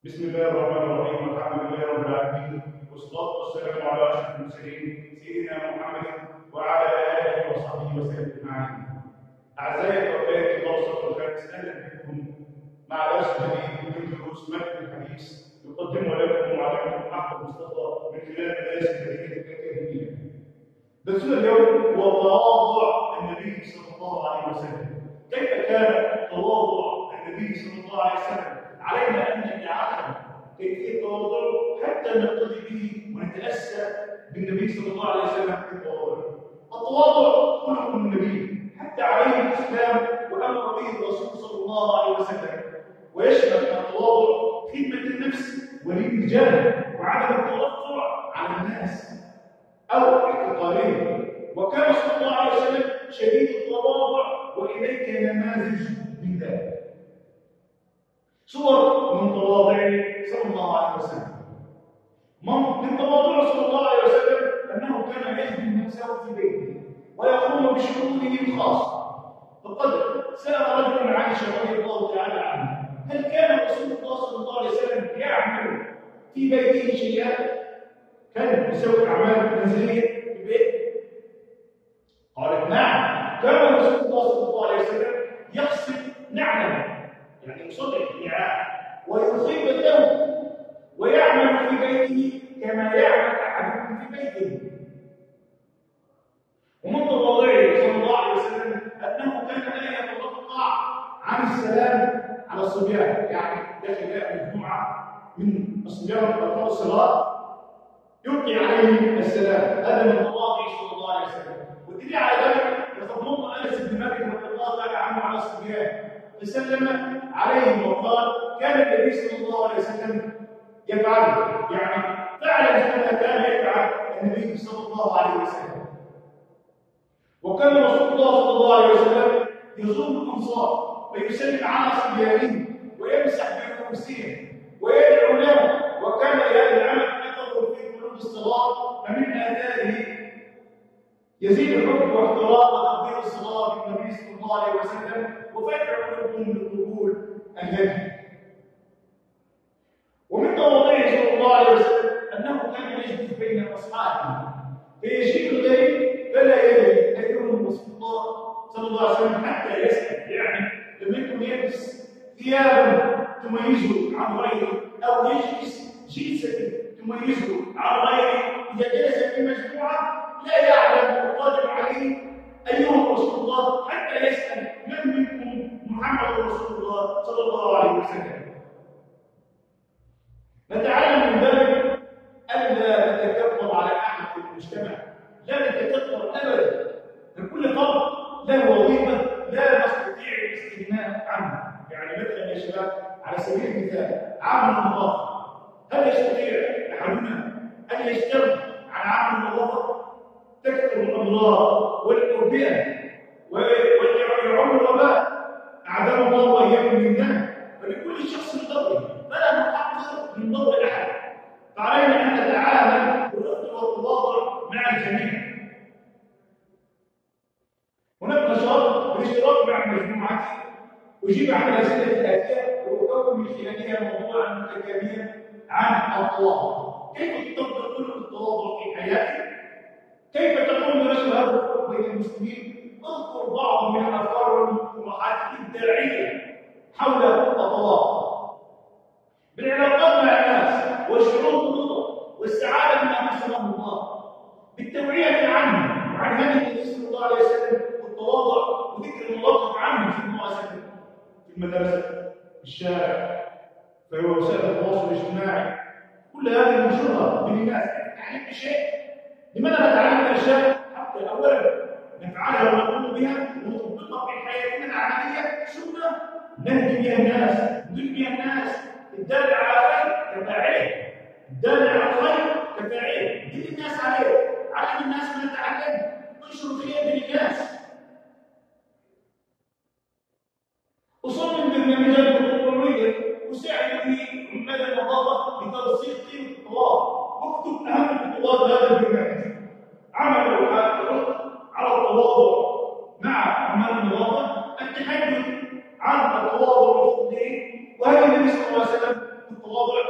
بسم الله الرحمن الرحيم والحمد لله رب العالمين والصلاة والسلام على أشرف المرسلين سيدنا محمد وعلى آله وصحبه وسلم أجمعين. أعزائي وأولادي الدرس الخامس أهلا بكم مع درس جديد من دروس متن الحديث يقدمه لكم معلمكم أحمد مصطفى من خلال مدارس المدينة الأكاديمية. درسنا اليوم هو تواضع النبي صلى الله عليه وسلم. كيف كان تواضع النبي صلى الله عليه وسلم؟ علينا أن نتعلم كيفية التواضع حتى نقتدي به ونتأسى بالنبي صلى الله عليه وسلم في التواضع. التواضع خلق النبي حتى عليه الإسلام وأمر به الرسول صلى الله عليه وسلم، ويشمل التواضع خدمة النفس والرجال وعدم التوقع على الناس أو احتقارهم. وكان صلى الله عليه وسلم شديد التواضع وإليك نماذج من ذلك. صور من تواضعه صلى الله عليه وسلم. من تواضعه صلى الله عليه وسلم أنه كان يخدم نفسه في بيته ويقوم بشؤونه الخاصة. فقد سأل رجل عائشة رضي الله تعالى عنها: هل كان رسول الله صلى الله عليه وسلم يعمل في بيته شيئا؟ كان يسوي أعمال منزلية في البيت؟ قالت: نعم، كان رسول الله صلى الله عليه وسلم يغسل نعله، يعني يصلح النعال ويصيب الثوب ويعمل في بيته كما يعمل أحدكم في بيته. ومن تواضعه صلى الله عليه وسلم أنه كان لا يتوقع عن السلام على الصبيان، يعني داخل مجموعة من الصبيان أطفال الصلاة يلقي عليهم السلام. هذا من تواضعه صلى الله عليه وسلم. والدليل على ذلك يتضمن أنس بن مالك رضي الله تعالى عنه على الصبيان فسلم عليهم وقال: كان النبي صلى الله عليه وسلم يفعل، يعني فعل كما كان يفعل النبي صلى الله عليه وسلم. وكان رسول الله صلى الله عليه وسلم يزور الانصار ويسلم على صبيانهم ويمسح برؤوسهم ويدعو لهم، وكان هذا العمل اثره في قلوب الصلاه، فمن اثاره يزيد الحب واحترام وتقدير الصلاه بالنبي صلى الله عليه وسلم وفتح قلوبهم لقبول الهدي. ومن تواضعه صلى الله عليه وسلم انه كان يجلس بين اصحابه فيجيب الغريب فلا يدري ايهم رسول الله صلى الله عليه وسلم حتى يسال، يعني لم يكن يلبس ثيابا تميزه عن غيره او يجلس جلسه تميزه عن غيره. اذا جلس في مجموعه لا يعلم القادم عليه ايهم رسول الله حتى يسال: من منكم محمد رسول الله صلى الله عليه وسلم؟ نتعلم من ذلك ألا نتكبر على أحد في المجتمع، لا نتكبر أبدا. لكل فرد له وظيفة لا نستطيع الاستغناء عنها. يعني مثلا يا شباب، على سبيل المثال عامل النظافة، هل يستطيع أحدنا أن يشتغل عن عامل النظافة؟ تكثر الأمراض والأوبئة ويعم الوباء، أعدام الله وإياكم من ذلك. فلكل شخص دور، فلا نحقر من دور أحد. فعلينا أن نتعامل بالرفق والتواضع مع الجميع. هناك نشاط بالاشتراك مع مجموعتي أجيب عن الأسئلة الآتية وأكون من خلالها موضوعا متكاملا عن التواضع. كيف تطبق التواضع في حياتك؟ كيف تقوم بنشر هذا الحب بين المسلمين؟ اذكر بعض من الافكار والمقترحات الابداعيه حول التواضع. بالعلاقات مع الناس والشعور بالرضا والسعاده من انفسهم الله، بالتوعيه عنهم وعن هدي النبي صلى الله عليه وسلم والتواضع وذكر المواقف عنهم في المؤسسه، في المدرسه، في الشارع، في وسائل التواصل الاجتماعي. كل هذه منشورها بين الناس. تعلمت شيء، لماذا نتعلم الاشياء؟ حتى اولا نفعلها ونقوم بها ونطبقها في حياتنا العمليه، ثم نهدي بها الناس، ندل بها الناس. الدال على خير كفاعله، الدال على الخير كفاعله. دل الناس عليه، علم الناس ما نتعلم، انشر الخير بين الناس. اصمم برنامجات تطوعيه اساعد به عمال النظافه لترسيخ قيمه التواضع، واكتب اهم خطوات هذا البرنامج. عمل على التواضع مع عمال النظافه، التحدث عن التواضع والتقدير، وهذا النبي صلى الله عليه وسلم التواضع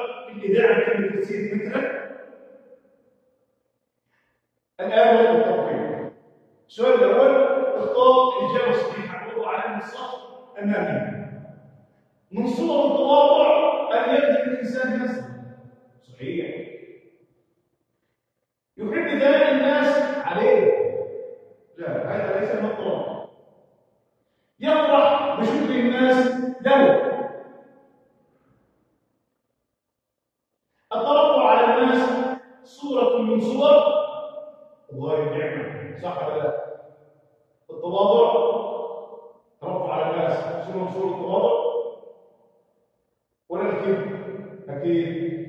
الآن وقت التطبيق. السؤال الأول اختار الإجابة الصحيحة وضع علامة الصح أمامي. من صور التواضع أن يبذل الإنسان نفسه. صحيح. يحب ثناء الناس عليه. لا، هذا ليس من التواضع. يفرح بشكر الناس له. الترفع على الناس صورة من صور الله النعمة. صح ولا لا؟ التواضع ترفع على الناس صورة من صور التواضع ولا الكبر؟ أكيد.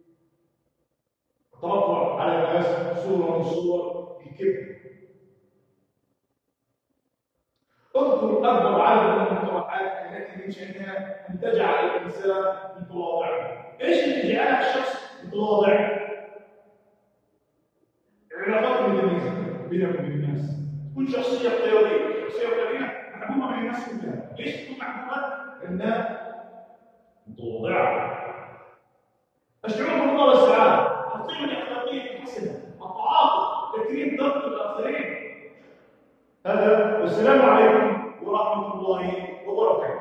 الترفع على الناس صورة من صور الكبر. اذكر أكبر عدد من المقترحات التي من شأنها أن تجعل الإنسان متواضعا. ايش اللي يجعل الشخص متواضع؟ علاقات متميزة بينك وبين الناس. تكون شخصية قيادية، شخصية قيادية محبوبة من الناس كلها. ليش تكون محبوبة؟ لأنها متواضعة. الشعور بالرضا والسعادة، القيمة الأخلاقية الحسنة، التعاطف، تكريم ضبط الآخرين. هذا والسلام عليكم ورحمة الله وبركاته.